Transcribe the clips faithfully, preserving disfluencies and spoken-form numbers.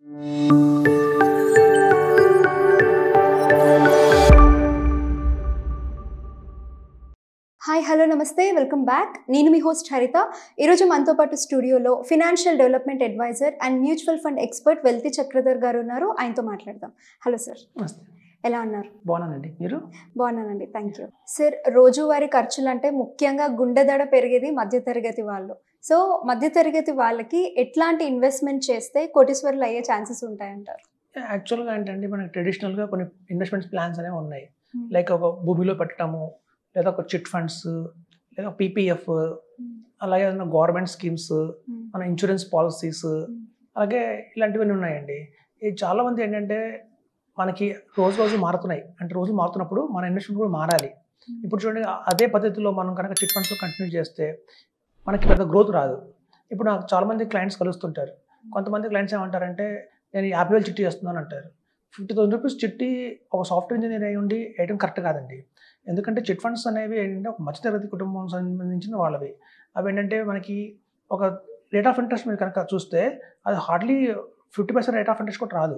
Hi hello నమస్తే welcome back. నేను మీ హోస్ట్ హరిత. ఈరోజు మనతో పాటు స్టూడియోలో financial development adviser and mutual fund expert wealthy Chakradhar గారు ఉన్నారు. ఆయనతో మాట్లాడదాం. హలో సార్, ఎలా ఉన్నారు? బాగున్నానండి. మీరు? బాగున్నానండి, థ్యాంక్ యూ. సార్, రోజువారీ ఖర్చులు అంటే ముఖ్యంగా గుండె దడ పెరిగేది మధ్యతరగతి వాళ్ళు. సో మధ్యతరగతి వాళ్ళకి ఎట్లాంటి ఇన్వెస్ట్మెంట్ చేస్తే కోటీశ్వరులు అయ్యే ఛాన్సెస్ ఉంటాయంటారు? యాక్చువల్గా ఏంటంటే మనకి ట్రెడిషనల్గా కొన్ని ఇన్వెస్ట్మెంట్స్ ప్లాన్స్ అనేవి ఉన్నాయి. లైక్ ఒక భూమిలో పెట్టడము, లేదా ఒక చిట్ ఫండ్స్, లేదా పీపీఎఫ్, అలాగే గవర్నమెంట్ స్కీమ్స్, మన ఇన్సూరెన్స్ పాలసీస్, అలాగే ఇలాంటివన్నీ ఉన్నాయండి. ఇది చాలామంది ఏంటంటే మనకి రోజు రోజు మారుతున్నాయి. అంటే రోజు మారుతున్నప్పుడు మన ఇన్వెస్ట్మెంట్ కూడా మారాలి. ఇప్పుడు చూడండి, అదే పద్ధతిలో మనం కనుక చిట్ ఫండ్స్ కంటిన్యూ చేస్తే మనకి పెద్ద గ్రోత్ రాదు. ఇప్పుడు నాకు చాలామంది క్లయింట్స్ కలుస్తుంటారు. కొంతమంది క్లయింట్స్ ఏమంటారంటే, నేను యాభై వేలు చిట్టి చేస్తున్నాను అంటారు. ఫిఫ్టీ థౌసండ్ రూపీస్ చిట్టి ఒక సాఫ్ట్వేర్ ఇంజనీర్ అయి ఉండి వేయడం కరెక్ట్ కాదండి. ఎందుకంటే చిట్ ఫండ్స్ అనేవి ఏంటంటే ఒక మధ్యతరగతి కుటుంబం సంబంధించిన వాళ్ళవి. అవి ఏంటంటే మనకి ఒక రేట్ ఆఫ్ ఇంట్రెస్ట్ మీరు కనుక చూస్తే అది hardly fifty percent rate of interest కూడా రాదు.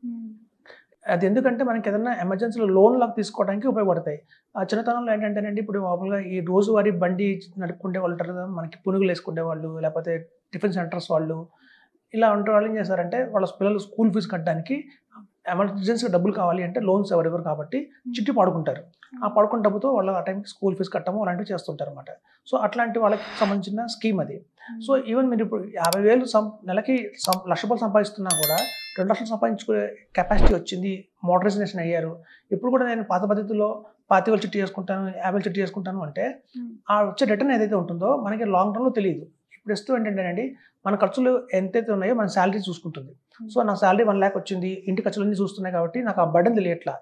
అది ఎందుకంటే మనకి ఏదైనా ఎమర్జెన్సీలో లోన్ లాగా తీసుకోవడానికి ఉపయోగపడతాయి. ఆ చిన్నతనంలో ఏంటంటేనండి, ఇప్పుడు మామూలుగా ఈ రోజువారీ బండి నడుపుకుంటే వాళ్ళు ఉంటారు కదా, మనకి పునుగులు వేసుకునే వాళ్ళు, లేకపోతే టిఫిన్ సెంటర్స్ వాళ్ళు, ఇలా ఉంటే వాళ్ళు ఏం చేస్తారంటే వాళ్ళ పిల్లలు స్కూల్ ఫీజు కట్టడానికి ఎమర్జెన్సీగా డబ్బులు కావాలి అంటే లోన్స్ ఎవరెవరు కాబట్టి చిట్టి పడుకుంటారు. ఆ పడుకున్న డబ్బుతో వాళ్ళు ఆ టైంకి స్కూల్ ఫీజు కట్టము అలాంటివి చేస్తుంటారు అనమాట. సో అట్లాంటి వాళ్ళకి సంబంధించిన స్కీమ్ అది. సో ఈవెన్ మీరు ఇప్పుడు యాభై వేలు సం నెలకి సం లక్ష రూపాయలు సంపాదిస్తున్నా కూడా రెండు లక్షలు సంపాదించుకునే కెపాసిటీ వచ్చింది, మోడరైజేషన్ అయ్యారు. ఇప్పుడు కూడా నేను పాత పద్ధతిలో పాతి వేలు చిట్టి చేసుకుంటాను, యాభై వేలు చిట్టి చేసుకుంటాను అంటే ఆ వచ్చే రిటర్న్ ఏదైతే ఉంటుందో మనకి లాంగ్ టర్మ్లో తెలియదు. ఇప్పుడు ఇస్తూ ఏంటంటేనండి, మన ఖర్చులు ఎంతైతే ఉన్నాయో మన శాలరీ చూసుకుంటుంది. సో నా శాలరీ వన్ ల్యాక్ వచ్చింది, ఇంటి ఖర్చులన్నీ చూస్తున్నాయి కాబట్టి నాకు ఆ బర్డన్ తెలియట్లా.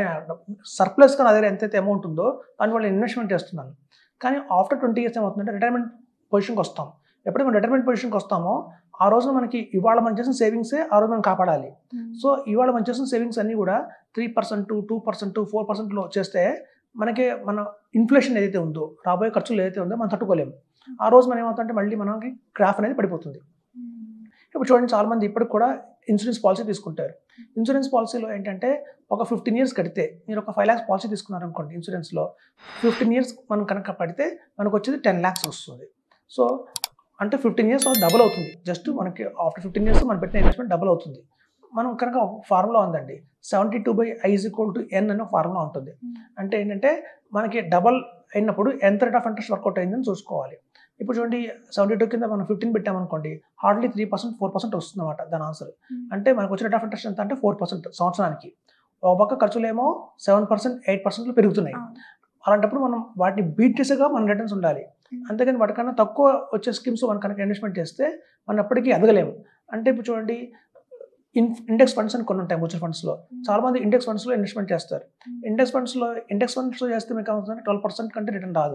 సర్ప్లస్గా నా దగ్గర ఎంతైతే అమౌంట్ ఉందో దాని వల్ల ఇన్వెస్ట్మెంట్ చేస్తున్నాను. కానీ ఆఫ్టర్ ట్వంటీ ఇయర్స్ ఏమవుతుందంటే రిటైర్మెంట్ పొజిషన్కి వస్తాం. ఎప్పుడైతే మనం రిటైర్మెంట్ పొజిషన్కి వస్తామో ఆ రోజు మనకి ఇవాళ మనం చేసిన సేవింగ్సే ఆ రోజు మనం కాపాడాలి. సో ఇవాళ మనం చేసిన సేవింగ్స్ అన్నీ కూడా three percent two percent four పర్సెంట్లో చేస్తే మనకి మన ఇన్ఫ్లేషన్ ఏదైతే ఉందో, రాబోయే ఖర్చులు ఏదైతే ఉందో మనం తట్టుకోలేము. ఆ రోజు మనం ఏమవుతుందంటే మళ్ళీ మనకి గ్రాఫ్ అనేది పడిపోతుంది. ఇప్పుడు చూడండి, చాలామంది ఇప్పటికి కూడా ఇన్సూరెన్స్ పాలసీ తీసుకుంటారు. ఇన్సూరెన్స్ పాలసీలో ఏంటంటే ఒక ఫిఫ్టీన్ ఇయర్స్ కడితే, మీరు ఒక ఫైవ్ ల్యాక్స్ పాలసీ తీసుకున్నారు అనుకోండి, ఇన్సూరెన్స్లో ఫిఫ్టీన్ ఇయర్స్ మనం కనుక పడితే మనకు వచ్చేది టెన్ ల్యాక్స్ వస్తుంది. సో అంటే ఫిఫ్టీన్ ఇయర్స్ డబుల్ అవుతుంది. జస్ట్ మనకి ఆఫ్టర్ ఫిఫ్టీన్ ఇయర్స్ మనం పెట్టిన ఇన్వెస్ట్మెంట్ డబుల్ అవుతుంది. మనం కనుక ఒక ఫార్ములా ఉందండి, seventy two by I is equal to N అనే ఫార్ములా ఉంటుంది. అంటే ఏంటంటే మనకి డబల్ అయినప్పుడు ఎంత రేట్ ఆఫ్ ఇంట్రెస్ట్ వర్కౌట్ అయిందని చూసుకోవాలి. ఇప్పుడు చూడండి, సెవెంటీ టూ కింద మనం ఫిఫ్టీన్ పెట్టామనుకోండి, hardly three percent four percent వస్తుంది అనమాట దాని ఆన్సర్. అంటే మనకు వచ్చిన రేట్ ఆఫ్ ఇంట్రెస్ట్ ఎంత అంటే ఫోర్ పర్సెంట్ సంవత్సరానికి. ఒక పక్క ఖర్చులేమో సెవెన్ పర్సెంట్ ఎయిట్ పర్సెంట్లో పెరుగుతున్నాయి. అలాంటప్పుడు మనం వాటిని బీట్ చేసేగా మన రిటర్న్స్ ఉండాలి. అంతేగాని వాటికన్నా తక్కువ వచ్చే స్కీమ్స్ మనం కనుక ఇన్వెస్ట్మెంట్ చేస్తే మనం ఎప్పటికీ ఎదగలేము. అంటే ఇప్పుడు చూడండి, ఇన్ ఇండెక్స్ ఫండ్స్ అని కొన్ని ఉంటాయి మ్యూచువల్ ఫండ్స్లో. చాలామంది ఇండెక్స్ ఫండ్స్లో ఇన్వెస్ట్మెంట్ చేస్తారు. ఇండెక్స్ ఫండ్స్లో ఇండెక్స్ ఫండ్స్లో చేస్తే మీకు ఏమవుతుందంటే ట్వెల్వ్ పర్సెంట్ కంటే రిటర్న్ రాదు.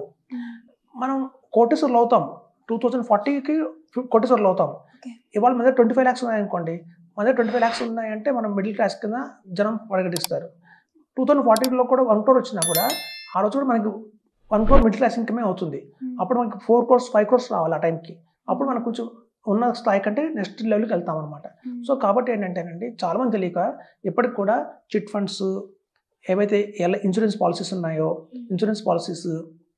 మనం కోటీశ్వర్లు అవుతాం, టూ థౌజండ్ ఫార్టీకి కోటీశ్వర్లు అవుతాం. ఇవాళ మన దగ్గర ట్వంటీ ఫైవ్ ల్యాక్స్ ఉన్నాయనుకోండి, మన దగ్గర ట్వంటీ ఫైవ్ ల్యాక్స్ ఉన్నాయంటే మనం మిడిల్ క్లాస్ కింద జనం పరిగణిస్తారు. టూ థౌజండ్ ఫార్టీలో కూడా వన్ క్రోర్ వచ్చినా కూడా ఆ రోజు కూడా మనకి వన్ క్రోర్ మిడిల్ క్లాస్ ఇన్కమే అవుతుంది. అప్పుడు మనకి ఫోర్ క్రోర్స్ ఫైవ్ క్రోర్స్ రావాలి ఆ టైంకి. అప్పుడు మనకు కొంచెం ఉన్న స్థాయి కంటే నెక్స్ట్ లెవెల్కి వెళ్తాం అనమాట. సో కాబట్టి ఏంటంటేనండి, చాలామంది తెలియక ఇప్పటికి కూడా చిట్ ఫండ్స్, ఏవైతే ఎలా ఇన్సూరెన్స్ పాలసీస్ ఉన్నాయో ఇన్సూరెన్స్ పాలసీస్,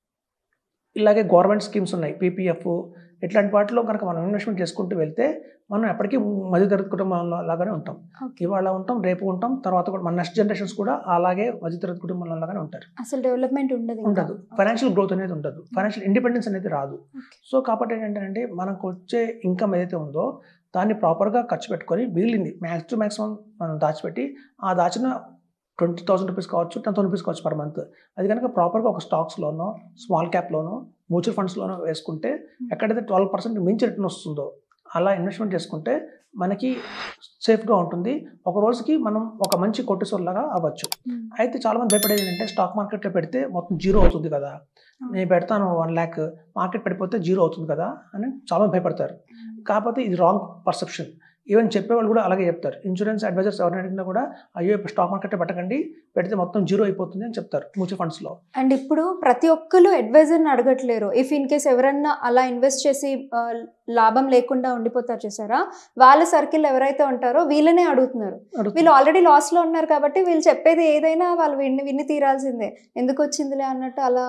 ఇలాగే గవర్నమెంట్ స్కీమ్స్ ఉన్నాయి, పీపీఎఫ్, ఇట్లాంటి వాటిలో కనుక మనం ఇన్వెస్ట్మెంట్ చేసుకుంటూ వెళ్తే మనం ఎప్పటికీ మధ్యతరగతి కుటుంబంలో లాగానే ఉంటాం. ఇవాళ ఉంటాం, రేపు ఉంటాం, తర్వాత కూడా మన నెక్స్ట్ జనరేషన్స్ కూడా అలాగే మధ్యతరగతి కుటుంబంలో లాగానే ఉంటారు. అసలు డెవలప్మెంట్ ఉండదు ఉండదు ఫైనాన్షియల్ గ్రోత్ అనేది ఉండదు, ఫైనాన్షియల్ ఇండిపెండెన్స్ అనేది రాదు. సో కాబట్టి ఏంటంటే మనకు వచ్చే ఇన్కమ్ ఏదైతే ఉందో దాన్ని ప్రాపర్గా ఖర్చు పెట్టుకొని మిగిలింది మ్యాక్స్ టు మ్యాక్సిమం మనం దాచిపెట్టి, ఆ దాచిన ట్వంటీ థౌసండ్ రూపీస్ కావచ్చు, టెన్ థౌసండ్ రూపీస్ కావచ్చు పర్ మంత్, అది కనుక ప్రాపర్గా ఒక స్టాక్స్లోనో, స్మాల్ క్యాప్లోనో, మ్యూచువల్ ఫండ్స్లోనో వేసుకుంటే ఎక్కడైతే ట్వెల్వ్ పర్సెంట్ మించి రిటర్న్ వస్తుందో అలా ఇన్వెస్ట్మెంట్ చేసుకుంటే మనకి సేఫ్గా ఉంటుంది. ఒక రోజుకి మనం ఒక మంచి కోటీశ్వర్లాగా అవ్వచ్చు. అయితే చాలామంది భయపడేది ఏంటంటే, స్టాక్ మార్కెట్లో పెడితే మొత్తం జీరో అవుతుంది కదా, నేను పెడతాను వన్ ల్యాక్ మార్కెట్ పడిపోతే జీరో అవుతుంది కదా అని చాలామంది భయపడతారు. కాకపోతే ఇది రాంగ్ పర్సెప్షన్. ఈవెన్ చెప్పేవాళ్ళు కూడా అలాగే చెప్తారు. ఇన్సూరెన్స్ అడ్వైజర్స్ ఎవరిని అడిగినా కూడా అయ్యో ఇప్పుడు స్టాక్ మార్కెట్ పెట్టకండి, పెడితే మొత్తం జీరో అయిపోతుంది అని చెప్తారు మ్యూచువల్ ఫండ్స్లో. అండ్ ఇప్పుడు ప్రతి ఒక్కరు అడ్వైజర్ని అడగట్లేరు. ఇఫ్ ఇన్ కేస్ ఎవరన్నా అలా ఇన్వెస్ట్ చేసి లాభం లేకుండా ఉండిపోతారు చూసారా, వాళ్ళ సర్కిల్ ఎవరైతే ఉంటారో వీళ్ళనే అడుగుతున్నారు. వీళ్ళు ఆల్రెడీ లాస్లో ఉన్నారు కాబట్టి వీళ్ళు చెప్పేది ఏదైనా వాళ్ళు విన్ని విన్ని తీరాల్సిందే, ఎందుకు వచ్చిందిలే అన్నట్టు అలా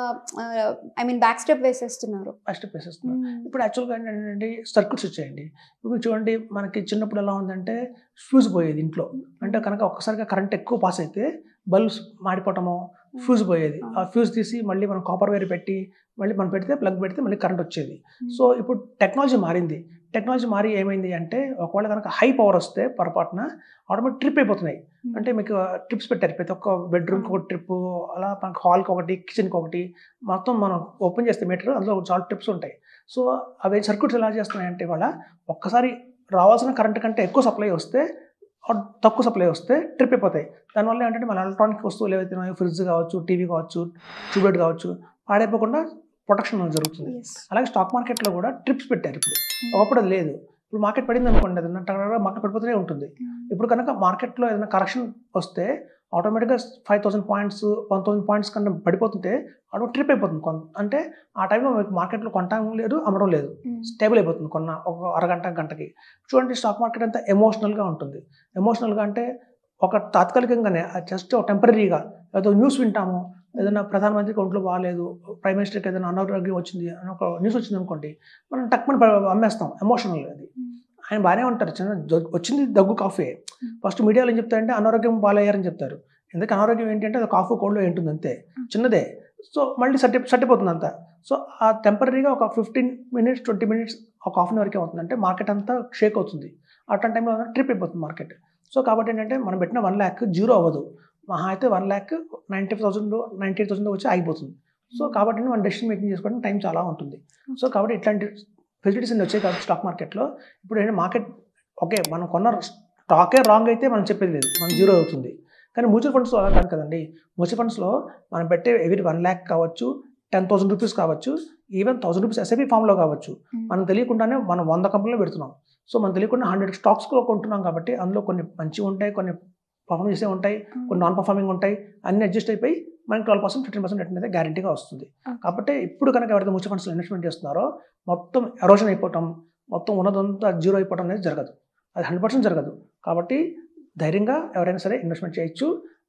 ఐ మీన్ బ్యాక్ స్టెప్ వేసేస్తున్నారు. బ్యాక్ స్టెప్ వేసేస్తున్నారు. ఇప్పుడు యాక్చువల్గా ఏంటంటే సర్క్యూట్స్ వచ్చాయండి. ఇప్పుడు చూడండి, మనకి చిన్నప్పుడు ఎలా ఉందంటే ఫ్యూజ్ పోయేది ఇంట్లో. అంటే కనుక ఒక్కసారిగా కరెంట్ ఎక్కువ పాస్ అయితే బల్బ్స్ మాడిపోవటము, ఫ్యూజ్ పోయేది. ఆ ఫ్యూజ్ తీసి మళ్ళీ మనం కాపర్ వైర్ పెట్టి మళ్ళీ మనం పెడితే ప్లగ్ పెడితే మళ్ళీ కరెంట్ వచ్చేది. సో ఇప్పుడు టెక్నాలజీ మారింది. టెక్నాలజీ మారి ఏమైంది అంటే ఒకవేళ కనుక హై పవర్ వస్తే పొరపాటున ఆటోమేటిక్ ట్రిప్ అయిపోతున్నాయి. అంటే మీకు ట్రిప్స్ పెట్టారు, ప్రతి ఒక్క బెడ్రూమ్కి ఒక ట్రిప్, అలా మనకు హాల్కి ఒకటి, కిచెన్కి ఒకటి, మొత్తం మనం ఓపెన్ చేస్తే మీటర్ అందులో చాలా ట్రిప్స్ ఉంటాయి. సో అవి సర్క్యూట్స్ ఎలా చేస్తున్నాయంటే ఇవాళ ఒక్కసారి రావాల్సిన కరెంట్ కంటే ఎక్కువ సప్లై వస్తే, తక్కువ సప్లై వస్తే ట్రిప్ అయిపోతాయి. దానివల్ల ఏంటంటే మన ఎలక్ట్రానిక్ వస్తువులు ఏవైతే ఉన్నాయో, ఫ్రిడ్జ్ కావచ్చు, టీవీ కావచ్చు, ట్యూబ్లైట్ కావచ్చు, పాడైపోకుండా ప్రొటెక్షన్ జరుగుతుంది. అలాగే స్టాక్ మార్కెట్లో కూడా ట్రిప్స్ పెట్టారు. ఇప్పుడు ఒకప్పుడు అది లేదు. ఇప్పుడు మార్కెట్ పడింది అనుకోండి, అది మార్కెట్ పడిపోతూనే ఉంటుంది. ఇప్పుడు కనుక మార్కెట్లో ఏదైనా కరెక్షన్ వస్తే ఆటోమేటిక్గా five thousand points one thousand points కన్నా పడిపోతుంటే అటు ట్రిప్ అయిపోతుంది. కొన్ అంటే ఆ టైంలో మీకు మార్కెట్లో కొనడం లేదు, అమ్మడం లేదు, స్టేబుల్ అయిపోతుంది కొన్న ఒక అరగంట గంటకి. చూడండి, స్టాక్ మార్కెట్ అంతా ఎమోషనల్గా ఉంటుంది. ఎమోషనల్గా అంటే ఒక తాత్కాలికంగానే జస్ట్ టెంపరీగా ఏదో న్యూస్ వింటాము, ఏదైనా ప్రధానమంత్రికి ఒంట్లో బాగాలేదు, ప్రైమ్ మినిస్టర్కి ఏదైనా అనారోగ్యం వచ్చింది అని ఒక న్యూస్ వచ్చింది అనుకోండి, మనం టక్మని అమ్మేస్తాం. ఎమోషనల్ అది. ఆయన బాగానే ఉంటారు, చిన్న వచ్చింది దగ్గు కాఫీ. ఫస్ట్ మీడియాలో ఏం చెప్తారంటే అనారోగ్యం బాగాలయ్యారని చెప్తారు. ఎందుకంటే అనారోగ్యం ఏంటంటే అది కాఫీ కోల్డ్లో ఏంటుంది అంతే, చిన్నదే. సో మళ్ళీ సర్టి సర్టిపోతుంది అంతా. సో ఆ టెంపరీగా ఒక ఫిఫ్టీన్ మినిట్స్ ట్వంటీ మినిట్స్ ఒక హాఫ్ అన్ అవర్కి అవుతుందంటే మార్కెట్ అంతా షేక్ అవుతుంది. అట్లాంటి టైంలో ట్రిప్ అయిపోతుంది మార్కెట్. సో కాబట్టి ఏంటంటే మనం పెట్టిన వన్ ల్యాక్ జీరో అవ్వదు, మహా అయితే one lakh ninety thousand ninety eight thousand వచ్చి ఆగిపోతుంది. సో కాబట్టి మనం డెసిషన్ మేకింగ్ చేసుకోవడానికి టైం చాలా ఉంటుంది. సో కాబట్టి ఇట్లాంటి ఫెసిలిటీస్ అన్ని వచ్చాయి కాబట్టి స్టాక్ మార్కెట్లో ఇప్పుడు ఏంటంటే మార్కెట్ ఓకే, మనం కొన్న స్టాకే రాంగ్ అయితే మనం చెప్పేది లేదు, మనం జీరో అవుతుంది. కానీ మ్యూచువల్ ఫండ్స్లో అలా కాదు కదండి. మ్యూచువల్ ఫండ్స్లో మనం పెట్టే ఎవరి వన్ ల్యాక్ కావచ్చు, టెన్ థౌసండ్ రూపీస్ కావచ్చు, ఈవెన్ థౌసండ్ రూపీస్ ఎస్ఐపి ఫామ్లో కావచ్చు, మనం తెలియకుండానే మనం వంద కంపెనీలో పెడుతున్నాం. సో మనం తెలియకుండా హండ్రెడ్ స్టాక్స్లో కొంటున్నాం కాబట్టి అందులో కొన్ని మంచిగా ఉంటాయి, కొన్ని పర్ఫార్మ్ చేసే ఉంటాయి, కొన్ని నాన్ పర్ఫార్మింగ్ ఉంటాయి. అన్ని అడ్జస్ట్ అయిపోయి మనకి twelve percent fifteen percent return అయితే గ్యారంటీగా వస్తుంది. కాబట్టి ఇప్పుడు కనుక ఎవరైతే మ్యూచువల్ ఫండ్స్లో ఇన్వెస్ట్మెంట్ చేస్తున్నారో మొత్తం ఎరోషన్ అయిపోవటం, మొత్తం ఉన్నదంతా జీరో అయిపోవడం అనేది జరగదు, అది హండ్రెడ్ పర్సెంట్ జరగదు. కాబట్టి ధైర్యంగా ఎవరైనా సరే ఇన్వెస్ట్మెంట్ చేయొచ్చు.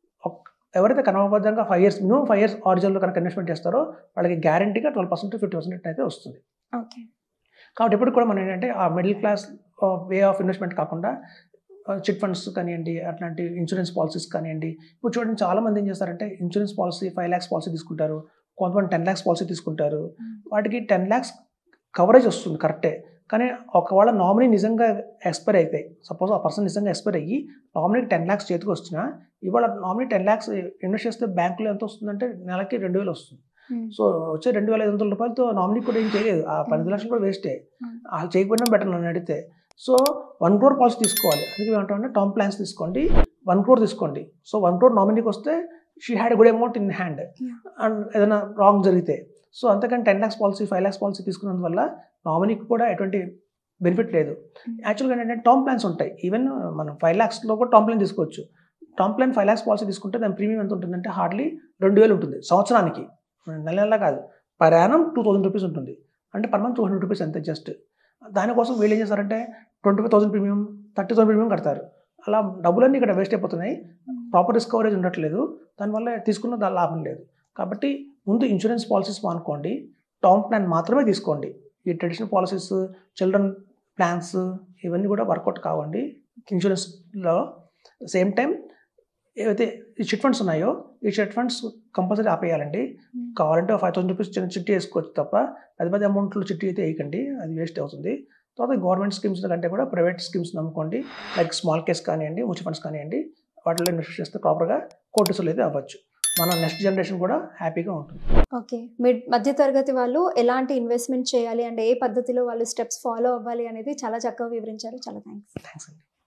ఎవరైతే క్రమబద్ధంగా five years minimum five years ఆరిజిన్లో కనుక ఇన్వెస్ట్మెంట్ చేస్తారో వాళ్ళకి గ్యారంటీగా ట్వెల్వ్ పర్సెంట్ ఫిఫ్టీ పర్సెంట్ అయితే వస్తుంది. ఓకే. కాబట్టి ఇప్పుడు కూడా మనం ఏంటంటే ఆ middle class way of investment కాకుండా చిట్ ఫండ్స్ కానివ్వండి, అట్లాంటి ఇన్సూరెన్స్ పాలసీస్ కానివ్వండి. ఇప్పుడు చూడండి, చాలామంది ఏం చేస్తారంటే insurance policy five lakhs policy తీసుకుంటారు, కొంతమంది టెన్ ల్యాక్స్ పాలసీ తీసుకుంటారు. వాటికి టెన్ ల్యాక్స్ కవరేజ్ వస్తుంది కరెక్టే, కానీ ఒకవేళ నామినీ నిజంగా ఎక్స్పైర్ అయితే, సపోజ్ ఆ పర్సన్ నిజంగా ఎక్స్పైర్ అయ్యి నామినీకి టెన్ ల్యాక్స్ చేతికి వచ్చినా, ఇవాళ నామినీ టెన్ ల్యాక్స్ ఇన్వెస్ట్ చేస్తే బ్యాంకులో ఎంత వస్తుందంటే నెలకి రెండు వేలు వస్తుంది. సో వచ్చే రెండు వేల ఐదు వందల రూపాయలతో నామినీ కూడా ఏం చేయలేదు, ఆ పది లక్షలు కూడా వేస్టే. వాళ్ళు చేయకపోయినా బెటర్ నన్ను అడిగితే. సో వన్ క్రోర్ పాలసీ తీసుకోవాలి, అందుకే ఏమంటామంటే టర్మ్ ప్లాన్స్ తీసుకోండి, వన్ క్రోర్ తీసుకోండి. సో వన్ క్రోర్ నామినీకి వస్తే she had good amount in hand and ఏదైనా రాంగ్ జరిగితే. సో అంతకని ten lakhs policy five lakhs policy తీసుకున్నందువల్ల నామినీకి కూడా ఎటువంటి బెనిఫిట్ లేదు. యాక్చువల్గా ఏంటంటే టర్మ్ ప్లాన్స్ ఉంటాయి, ఈవెన్ మనం ఫైవ్ ల్యాక్స్లో కూడా టర్మ్ ప్లాన్ తీసుకోవచ్చు. Term plan five lakhs policy తీసుకుంటే దాని ప్రీమియం ఎంత ఉంటుందంటే హార్డ్లీ రెండు వేలు ఉంటుంది సంవత్సరానికి, నెల నెల కాదు, per annum two thousand rupees ఉంటుంది. అంటే per month two hundred rupees అంతే జస్ట్. దానికోసం వీళ్ళు ఏం చేస్తారంటే twenty five thousand premium, thirty thousand premium కడతారు. అలా డబ్బులన్నీ ఇక్కడ వేస్ట్ అయిపోతున్నాయి, ప్రాపర్ రిస్క్ కవరేజ్ ఉండట్లేదు, దానివల్ల తీసుకున్న దాని లాభం లేదు. కాబట్టి ముందు ఇన్సూరెన్స్ పాలసీస్ మానుకోండి, టర్మ్ ప్లాన్ మాత్రమే తీసుకోండి. ఈ ట్రెడిషనల్ పాలసీస్, చిల్డ్రన్ ప్లాన్స్ ఇవన్నీ కూడా వర్కౌట్ కావండి ఇన్సూరెన్స్లో. సేమ్ టైం ఏవైతే ఈ చిట్ ఫండ్స్ ఉన్నాయో ఈ చిట్ ఫండ్స్ కంపల్సరీ ఆపేయాలండి. కావాలంటే ఫైవ్ థౌసండ్ రూపీస్ చిన్న చిట్టి వేసుకోవచ్చు తప్ప పెద్ద పెద్ద అమౌంట్లో చిట్టి అయితే వేయకండి, అది వేస్ట్ అవుతుంది. తర్వాత గవర్నమెంట్ స్కీమ్స్ కంటే కూడా ప్రైవేట్ స్కీమ్స్ నమ్ముకోండి, లైక్ స్మాల్ కేస్ కానివ్వండి, మ్యూచువల్ ఫండ్స్ కానివ్వండి, వాటిలో ఇన్వెస్ట్ చేస్తే ప్రాపర్గా కోర్టుసులు అయితే అవ్వచ్చు. మన నెక్స్ట్ జనరేషన్ కూడా హ్యాపీగా ఉంటుంది. ఓకే, మిడ్ మధ్యతరగతి వాళ్ళు ఎలాంటి ఇన్వెస్ట్మెంట్ చేయాలి అంటే ఏ పద్ధతిలో వాళ్ళు స్టెప్స్ ఫాలో అవ్వాలి అనేది చాలా చక్కగా వివరించారు. చాలా థ్యాంక్స్. థ్యాంక్స్ అండి.